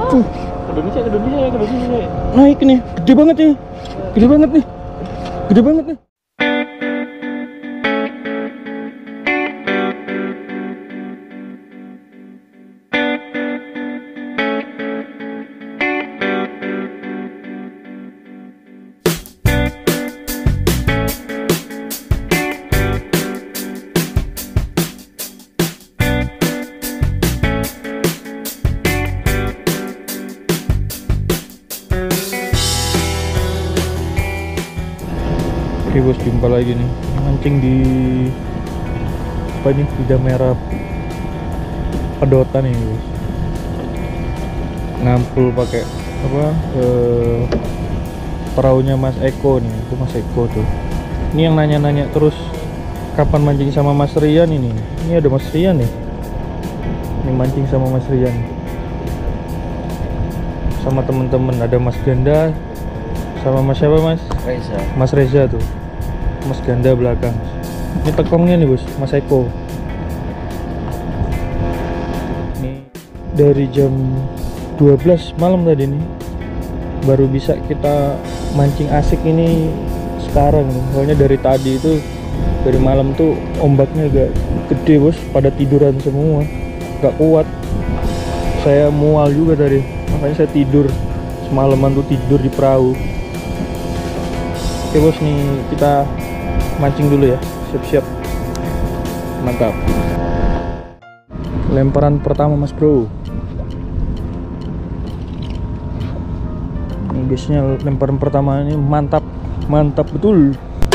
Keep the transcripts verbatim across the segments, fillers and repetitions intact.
Tuh. Indonesia, Indonesia, Indonesia. Naik nih, gede banget nih. Gede banget nih. Gede banget nih. Oke bos, jumpa lagi nih mancing di apa ini, tidak merah pedotan nih bos. Ngampul pakai apa eh, perahunya Mas Eko nih, itu Mas Eko tuh. Ini yang nanya-nanya terus kapan mancing sama Mas Rian ini. Ini ada Mas Rian nih. Ini mancing sama Mas Rian. Sama temen-temen ada Mas Ganda sama Mas siapa Mas? Reza. Mas Reza tuh. Mas Ganda belakang. Ini tekongnya nih bos, Mas Eko. Ini dari jam dua belas malam tadi nih baru bisa kita mancing asik ini sekarang nih. Soalnya dari tadi itu, dari malam tuh ombaknya agak gede bos, pada tiduran semua, gak kuat. Saya mual juga tadi, makanya saya tidur semalaman tuh, tidur di perahu. Oke bos, nih kita mancing dulu ya, siap-siap. Mantap. Lemparan pertama mas bro. Ini biasanya lemparan pertama ini mantap, mantap betul.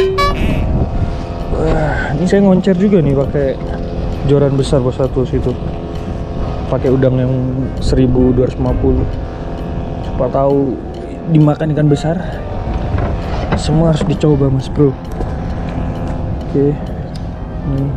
Wah, ini saya ngoncer juga nih pakai joran besar bos, satu situ. Pakai udang yang seribu dua ratus lima puluh. Siapa tahu dimakan ikan besar. Semua harus dicoba mas bro. Oke, nih.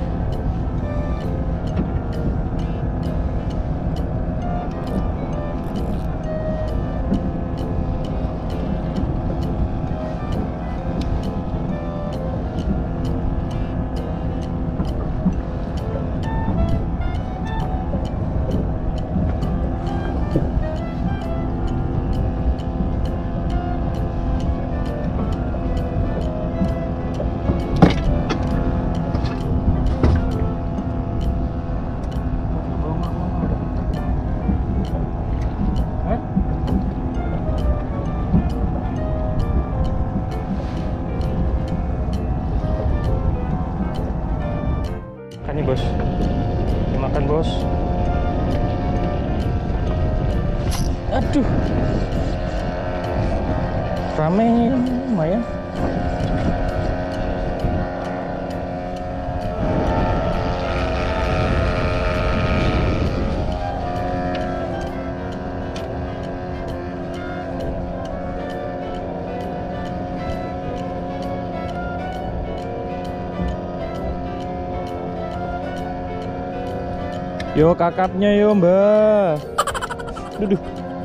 Ini bos, dimakan bos. Aduh, rame lumayan. Yo kakapnya yo mbak. Duduh.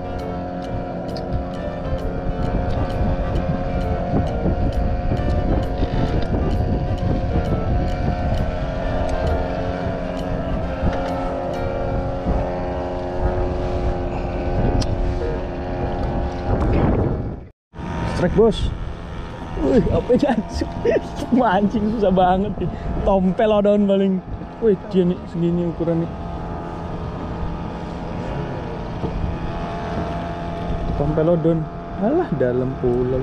Strike bos. Wih, apa aja mancing susah banget nih. Tompel daun paling. Wih, dia nih segini ukuran nih. Tompelodon, alah dalam pula.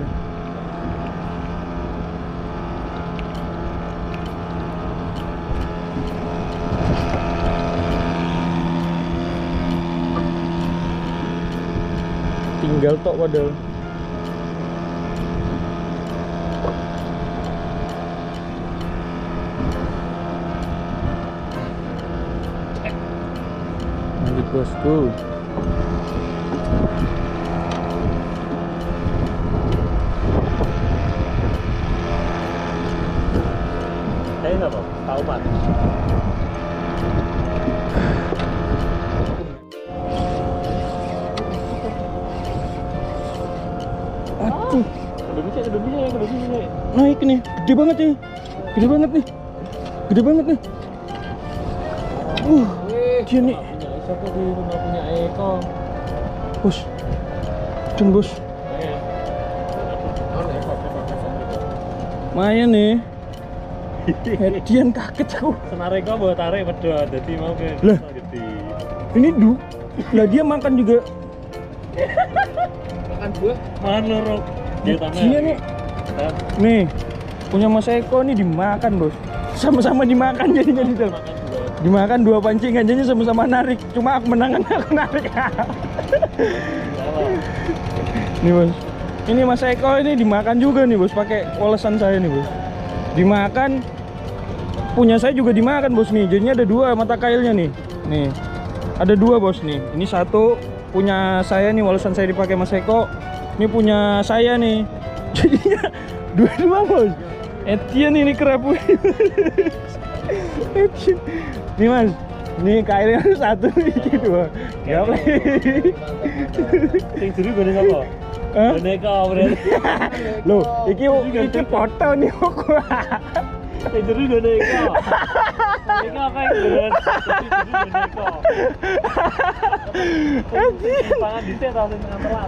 Tinggal tok padahal. Lanjut bosku. Saya nggak tahu pak. Aduh, Indonesia, Indonesia, Indonesia. Naik nih, gede banget nih, gede banget nih, gede banget nih. Uh, dia nih. Siapa di rumah punya Eko? bos. Cun bos. Mayan nih. Edian kaget aku. Senare kok bawa tarik pedot, jadi mau ke Lah. gede. Ini du. Lah dia makan juga. Makan buah. Makan loro. Dia tanah. Dia nih. Nih. Punya Mas Eko nih dimakan, bos. Sama-sama dimakan jadinya di dalam. Makan buah. Dimakan dua pancingan jadinya sama-sama narik. Cuma aku menangan aku narik. Nih, bos. Ini Mas Eko ini dimakan juga nih, bos, pakai olesan saya nih, bos. Dimakan, punya saya juga dimakan, bos, nih. Jadinya ada dua mata kailnya nih. Nih. Ada dua, bos, nih. Ini satu punya saya nih, olesan saya dipakai Mas Eko. Ini punya saya nih. Jadinya dua-dua, bos. Etian ini kerapu. Etian. Nih, Mas. Nih kailnya satu iki dua. Ya, Sing juru gone sapa? Hah? Boneka berarti. Loh, iki iki foto nih kok. Sing juru boneka. Boneka apa yang bener? Boneka. Pangan dhisik ta sing ngantelan.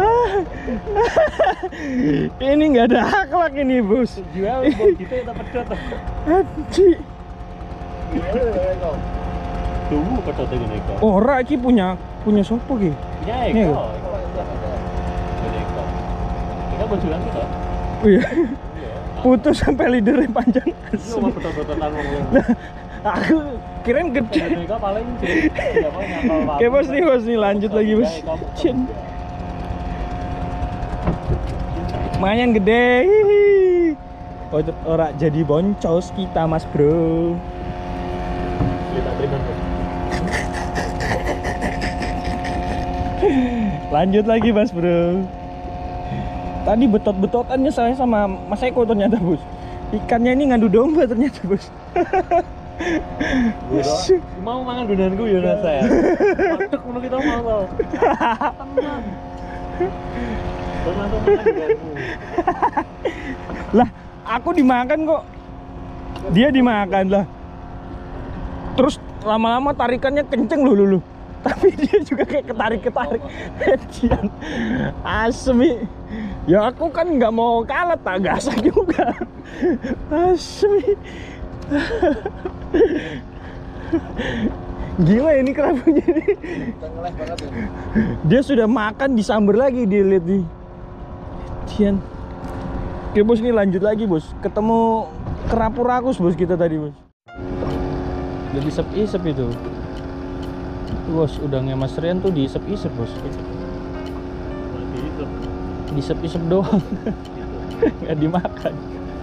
Ini nggak ada akhlak ini, bos. Jual mau gitu ya pedot. Haji. Tunggu pedot boneka. Ora iki punya punya sopo ki? Ya, Ini Eko. Boneka. Kita bojolan kita. Oh iya. Putus sampai lidernya panjang. Iya, mau pedot-pedotan wong. Aku kirain gede. Boneka paling tidak mau nyantol. Oke, bos nih, bos nih lanjut lagi, bos. Cin. Lumayan gede. Hihi. Oh, ora jadi boncos kita, Mas Bro. Kita terima. Lanjut lagi, Mas Bro. Tadi betot-betotannya saya sama Mas Eko ternyata, bos. Ikannya ini ngadu domba ternyata, bos. Mau mangan donanku ya Nas saya. Waduh, ngono kita mau tau. Tenang. Terus langsung makan donanku. Lah, aku dimakan kok. Dia dimakan lah. Terus lama-lama tarikannya kenceng loh, loh, loh. Tapi dia juga kayak ketarik-ketarik. Edian. Asmi. Ya aku kan nggak mau kalah, tak gasak juga. Asmi. Gila ini kerapunya nih. Dia sudah makan disamber lagi, dia lihat nih. Edian. Oke, bos, ini lanjut lagi, bos. Ketemu kerapu rakus, bos, kita tadi, bos. Udah disep-isep itu. Bos, udangnya Mas Rian tuh diisep-isep, bos. Disep-isep doang. Nggak dimakan.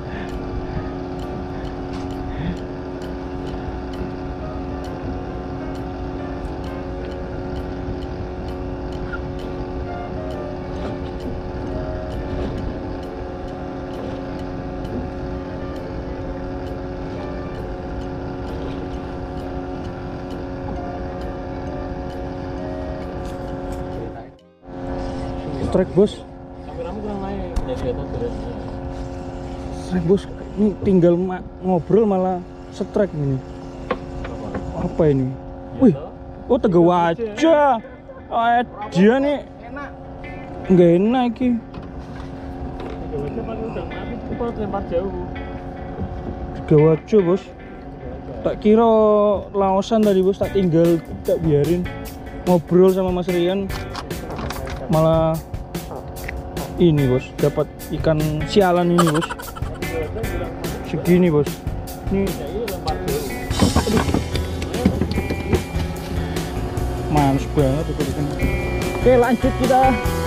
Strike, bos. Kameramu kurang naik dari atas terus. Strike, bos. Ini tinggal ma- ngobrol malah strike ini. Apa ini? Wih, oh Tegawaja. Ah, dia nih nggak enak iki. Tegawaja paling udah mati cepat lempar jauh. Tegawaja, bos. Tak kira laosan tadi, bos. Tak tinggal tak biarin ngobrol sama Mas Rian, malah ini, bos, dapat ikan sialan ini, bos. Segini, bos. Ini mantap banget itu ikan. Oke, lanjut kita.